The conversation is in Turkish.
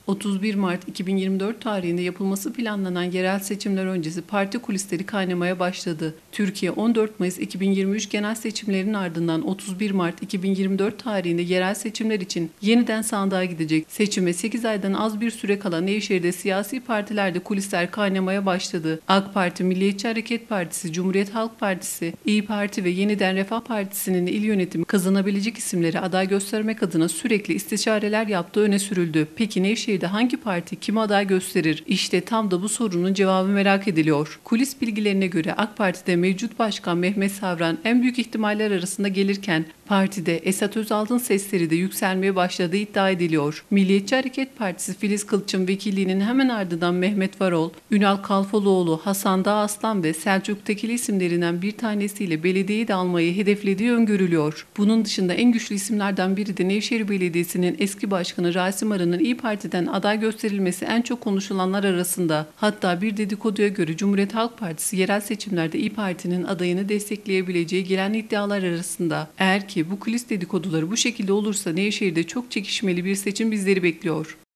31 Mart 2024 tarihinde yapılması planlanan yerel seçimler öncesi parti kulisleri kaynamaya başladı. Türkiye 14 Mayıs 2023 genel seçimlerinin ardından 31 Mart 2024 tarihinde yerel seçimler için yeniden sandığa gidecek. Seçime 8 aydan az bir süre kala Nevşehir'de siyasi partilerde kulisler kaynamaya başladı. AK Parti, Milliyetçi Hareket Partisi, Cumhuriyet Halk Partisi, İYİ Parti ve Yeniden Refah Partisi'nin il yönetimi kazanabilecek isimleri aday göstermek adına sürekli istişareler yaptığı öne sürüldü. Peki Nevşehir'de hangi parti kime aday gösterir? İşte tam da bu sorunun cevabı merak ediliyor. Kulis bilgilerine göre AK Parti'de mevcut başkan Mehmet Savran en büyük ihtimaller arasında gelirken partide Esat Özal'ın sesleri de yükselmeye başladığı iddia ediliyor. Milliyetçi Hareket Partisi Filiz Kılıç'ın vekilliğinin hemen ardından Mehmet Varol, Ünal Kalfalıoğlu, Hasan Dağaslan ve Selçuk Tekili isimlerinden bir tanesiyle belediyeyi de almayı hedeflediği öngörülüyor. Bunun dışında en güçlü isimlerden biri de Nevşehir Belediyesi'nin eski başkanı Rasim Arı'nın İYİ Parti'den aday gösterilmesi en çok konuşulanlar arasında. Hatta bir dedikoduya göre Cumhuriyet Halk Partisi yerel seçimlerde İYİ Parti'nin adayını destekleyebileceği gelen iddialar arasında. Eğer ki bu kulis dedikoduları bu şekilde olursa Nevşehir'de çok çekişmeli bir seçim bizleri bekliyor.